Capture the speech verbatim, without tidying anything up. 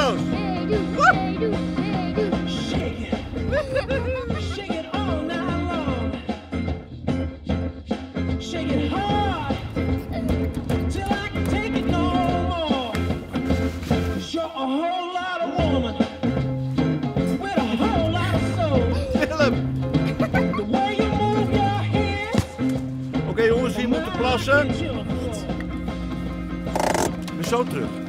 Roos. Hey, doe, hey, doe, hey, doe. Shake it. Shake it all night long. Shake it hard. Till I can take it no more. 'Cause you're a whole lot of woman. With a whole lot of soul. Willem. The way you move your hands. Oké, okay, jongens, hier moeten plassen. Ik ben zo terug.